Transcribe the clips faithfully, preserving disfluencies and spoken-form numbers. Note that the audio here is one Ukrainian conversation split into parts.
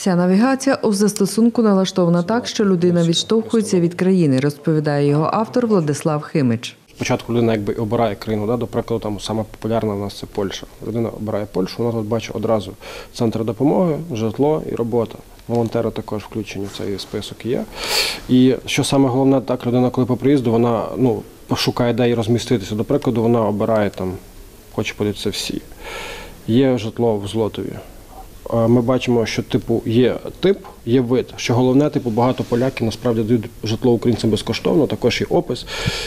Вся навігація у застосунку налаштована так, що людина відштовхується від країни, розповідає його автор Владислав Химич. Спочатку людина якби обирає країну, да? До прикладу, там саме популярна у нас це Польща. Людина обирає Польщу, вона тут бачить одразу центр допомоги, житло і робота. Волонтери також включені в цей список є. І що саме головне, так, людина, коли по приїзду, вона ну, пошукає, де їй розміститися. До прикладу, вона обирає, там, хоче подивитися всі. Є житло в Злотові. Ми бачимо, що типу є тип, є вид, що головне, типу, багато поляків насправді дають житло українцям безкоштовно, також є опис.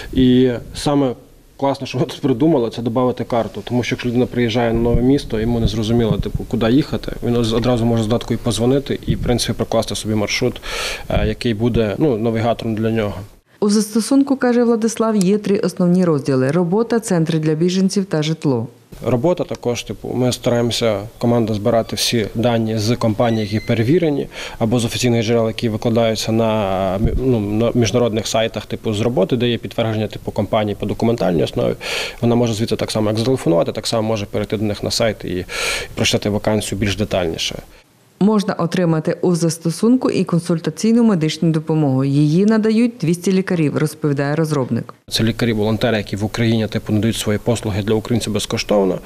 І саме класно, що ми тут придумали, це додати карту, тому що якщо людина приїжджає на нове місто, йому не зрозуміло, типу, куди їхати, він одразу може з додаткою позвонити і, в принципі, прокласти собі маршрут, який буде ну, навігатором для нього. У застосунку, каже Владислав, є три основні розділи – робота, центри для біженців та житло. Робота також, типу, ми стараємося, команда, збирати всі дані з компаній, які перевірені, або з офіційних джерел, які викладаються на, ну, на міжнародних сайтах, типу, з роботи, де є підтвердження, типу, компаній по документальній основі. Вона може звідси так само, як зателефонувати, так само може перейти до них на сайт і прочитати вакансію більш детальніше. Можна отримати у застосунку і консультаційну медичну допомогу. Її надають двісті лікарів, розповідає розробник. Це лікарі-волонтери, які в Україні типу, надають свої послуги для українців безкоштовно.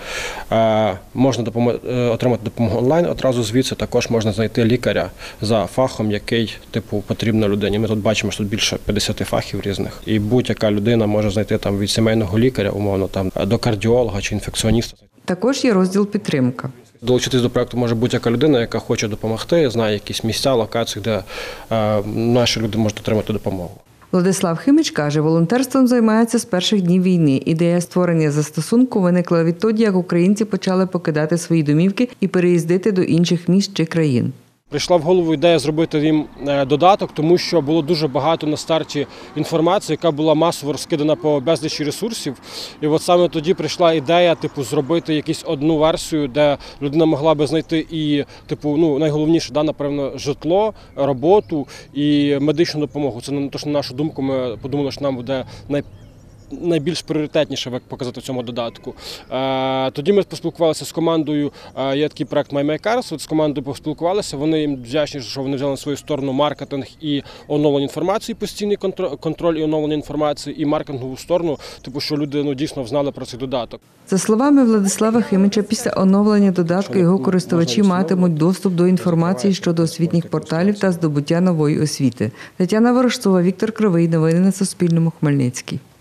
Е, можна допомог... отримати допомогу онлайн, одразу звідси також можна знайти лікаря за фахом, який типу, потрібно людині. Ми тут бачимо, що тут більше п'ятдесят фахів різних. І будь-яка людина може знайти там, від сімейного лікаря, умовно, там, до кардіолога чи інфекціоніста. Також є розділ «Підтримка». Долучитись до проєкту може будь-яка людина, яка хоче допомогти, знає якісь місця, локації, де е, наші люди можуть отримати допомогу. Владислав Химич каже, волонтерством займається з перших днів війни. Ідея створення застосунку виникла відтоді, як українці почали покидати свої домівки і переїздити до інших міст чи країн. Прийшла в голову ідея зробити їм додаток, тому що було дуже багато на старті інформації, яка була масово розкидана по безлічі ресурсів. І от саме тоді прийшла ідея, типу, зробити якусь одну версію, де людина могла би знайти і, типу, ну, найголовніше, да, напевно, житло, роботу і медичну допомогу. Це на нашу думку, ми подумали, що нам буде най найбільш пріоритетніше показати в цьому додатку. Тоді ми поспілкувалися з командою, є такий проект MyMyCars, от з командою поспілкувалися, вони їм вдячні, що вони взяли на свою сторону маркетинг і оновлення інформації, постійний контроль і оновлення інформації, і маркетингову сторону, типу, що люди ну, дійсно знали про цей додаток. За словами Владислава Химича, після оновлення додатку його користувачі матимуть доступ до інформації щодо освітніх порталів та здобуття нової освіти. Тетяна Ворожцова, Віктор Кривий. Новини на Суспільному. Хмельницький.